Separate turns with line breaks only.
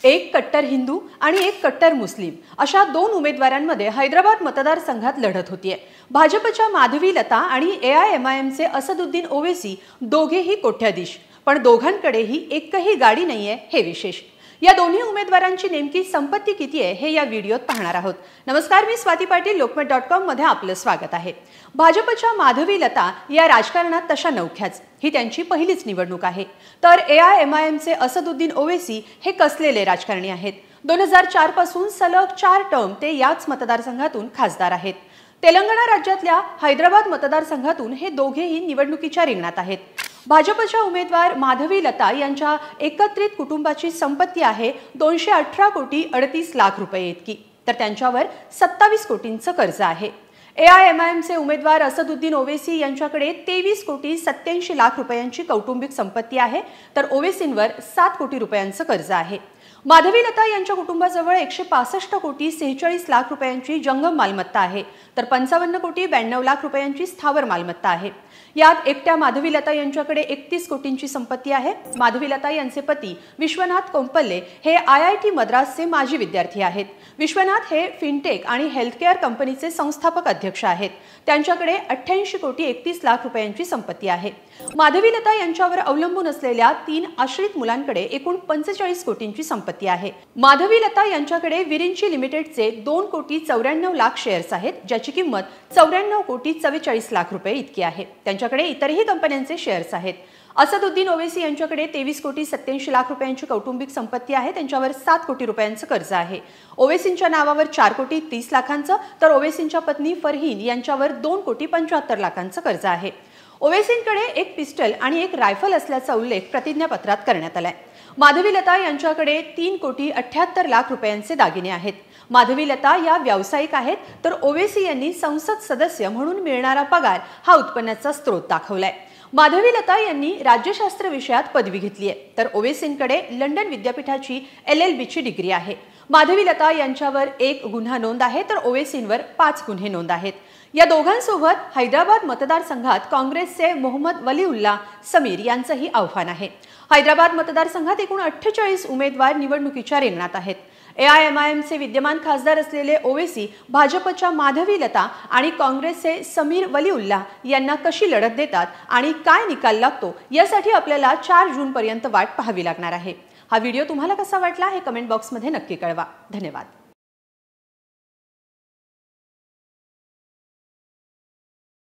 एक कट्टर हिंदू आणि एक कट्टर मुस्लिम अशा दोन उमेदवारांमध्ये हैदराबाद मतदारसंघात लढत होतीये। भाजपच्या माधवी लता आणि AIMIMचे असदुद्दीन ओवैसी दोघेही कोट्याधीश, पण दोघांकडेही एकही गाडी नाहीये हे विशेष। या दोन्ही उमेदवारांची नेमकी संपत्ती किती आहे हे या व्हिडिओत पाहणार आहोत। नमस्कार, मी स्वाती पाटील, लोकमत.com मध्ये आपलं स्वागत आहे। भाजपच्या माधवी लता या राजकारणात तशा नवख्याच, ही त्यांची पहिलीच निवडणूक आहे। तर AIMIMचे असदुद्दीन ओवैसी हे कसलेले राजकारणी आहेत। 2004 पासून सलग 4 टर्म ते याच मतदारसंघातून खासदार आहेत। तेलंगणा राज्यातल्या हैदराबाद मतदारसंघातून हे दोघेही निवडणुकीच्या रिंगणात आहेत। भाजपच्या उमेदवार माधवी लता यांच्या एकत्रित कुटुंबाची संपत्ती आहे 218 कोटी 38 लाख रुपये इतकी, तर त्यांच्यावर 27 कोटींचं कर्ज आहे। AIMIMचे उमेदवार असदुद्दीन ओवैसी यांच्याकडे 23 कोटी 87 लाख रुपयांची कौटुंबिक संपत्ती आहे, तर ओवैसींवर 7 कोटी रुपयांचं कर्ज आहे। माधवी लता यांच्या कुटुंबाजवळ 165 कोटी 46 लाख रुपयांची जंगम मालमत्ता आहे, तर 55 कोटी 92 लाख रुपयांची स्थावर मालमत्ता आहे। यात एकट्या माधवी लता यांच्याकडे 31 कोटींची संपत्ती आहे। माधवी लता यांचे पती विश्वनाथ कोंपल्ले हे IIT मद्रासचे माजी विद्यार्थी आहेत। विश्वनाथ हे फिनटेक आणि हेल्थकेअर कंपनीचे संस्थापक अध्यक्ष आहेत। त्यांच्याकडे 88 कोटी 31 लाख रुपयांची संपत्ती आहे। माधवी लता यांच्यावर अवलंबून असलेल्या 3 आश्रित मुलांकडे एकूण 45 कोटींची संपत्ती आहे। माधवी लता यांच्याकडे विरिंची लिमिटेडचे 2 कोटी 94 लाख शेअर्स आहेत, ज्याची किंमत 94 कोटी 44 लाख रुपये इतकी आहे। त्यांच्याकडे इतरही कंपन्यांचे शेअर्स आहेत। असदुद्दीन ओवैसी यांच्याकडे 23 कोटी 87 लाख रुपयांची कौटुंबिक संपत्ती आहे। त्यांच्यावर 7 कोटी रुपयांचं कर्ज आहे। ओवैसींच्या नावावर 4 कोटी 30 लाखांचं, तर ओवैसींच्या पत्नी फरहीन यांच्यावर 2 कोटी 75 लाखांचं कर्ज आहे। ओवैसींकडे एक पिस्टल आणि एक रायफल असल्याचा उल्लेख प्रतिज्ञापत्रात करण्यात आलाय। माधवी लता यांच्याकडे 3 कोटी 78 लाख रुपयांचे दागिने आहेत। माधवी लता या व्यावसायिक आहेत, तर ओवैसी यांनी संसद सदस्य म्हणून मिळणारा पगार हा उत्पन्नाचा स्रोत दाखवलाय। माधवी लता यांनी राज्यशास्त्र विषयात पदवी घेतली आहे, तर ओवैसींकडे लंडन विद्यापीठाची LLB ची डिग्री आहे। माधवी लता यांच्यावर 1 गुन्हा नोंद आहे, तर ओवैसींवर 5 गुन्हे नोंद आहेत। या दोघांसोबत हैदराबाद मतदारसंघात काँग्रेसचे मोहम्मद वलीउल्लाह समीर यांचंही आव्हान आहे। हैदराबाद मतदारसंघात एकूण 48 उमेदवार निवडणुकीच्या रिंगणात आहेत। AIMIMचे विद्यमान खासदार असलेले ओवैसी भाजपच्या माधवी लता आणि काँग्रेसचे समीर वलीउल्लाह यांना कशी लढत देतात आणि काय निकाल लागतो यासाठी आपल्याला 4 जून पर्यंत वाट पाहावी लागणार आहे। हा व्हिडिओ तुम्हाला कसा वाटला हे कमेंट बॉक्समध्ये नक्की कळवा। धन्यवाद।